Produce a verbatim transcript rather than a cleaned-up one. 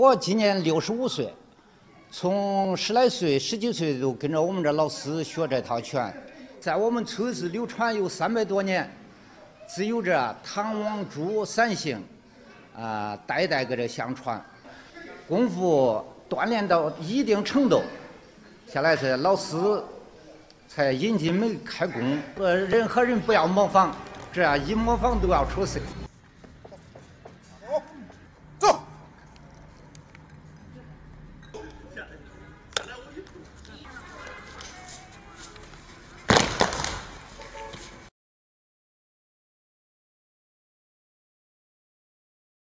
我今年六十五岁，从十来岁、十几岁就跟着我们这老师学这套拳，在我们村是流传有三百多年，只有这唐王朱三姓，啊、呃，代代给这相传。功夫锻炼到一定程度，下来是老师才引进门开工。呃，人和人不要模仿，这样一模仿都要出事。